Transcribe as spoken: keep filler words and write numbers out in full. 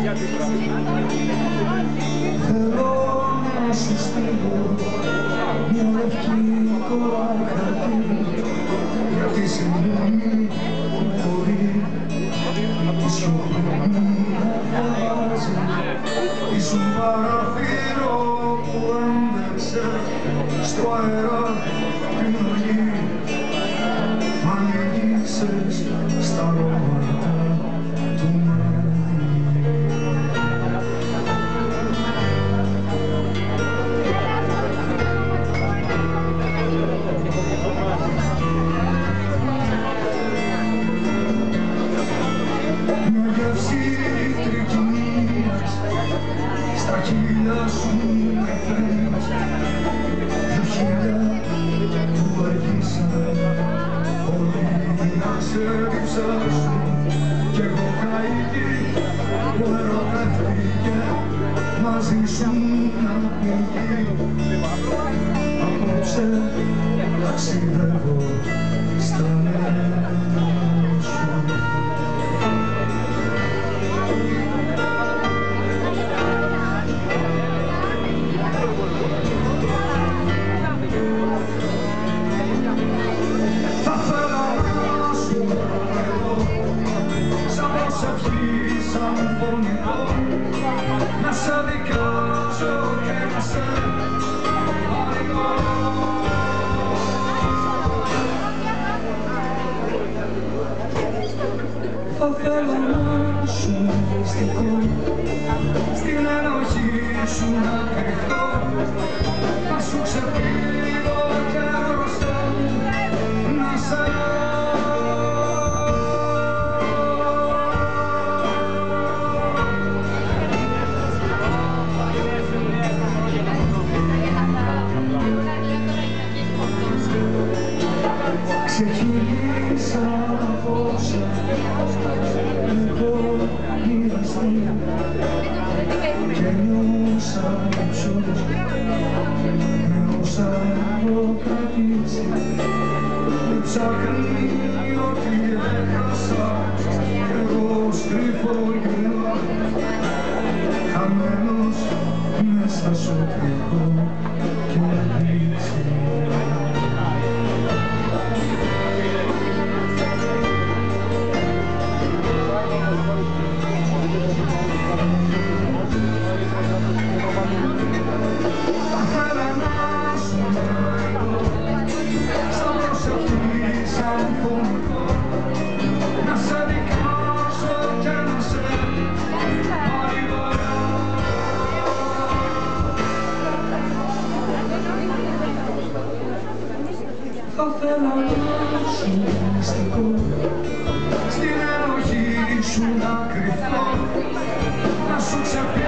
Θέλω να σου στείλω μια λευκή κόλλα χαρτί, γιατί σε μείνει που μπορεί τη σιωπή να διαβάζει. Ήσουν παραθύρο που έντεξε στο αέρα την οργή, μ' ανοίγησες στα αρώματα του μια γεύση τρικυμίας στα χείλια σου με φέρνεις, δυο χείλια που αργήσαν όλοι να σε διψάσουν, κι εγώ καημένη που ερωτεύτηκε μαζί σου να πνιγεί. Απόψε ταξιδεύω στα νέα σου. Θα θέλω να σου πω σαν προσευχή, σαν φωνικό, να σε δικάζω και να σε παρηγορώ. Θα θέλω να σου μυστικό, στην ενοχή σου να κρυφτώ, να σου ξεφύγω και μπροστά να σε ξεκίνησα απόψε, εγώ μοιραστεί και νιώσα υψούς με όσα έχω κρατήσει. Ψάχνει ό,τι έχασα κι εγώ στριφώ γυρνά, χαμένος μέσα στο κρυφό και δείξει. Θα θέλω να σου μυστικό, στην ενοχή σου να κρυφτώ, να σου ξεφύγω.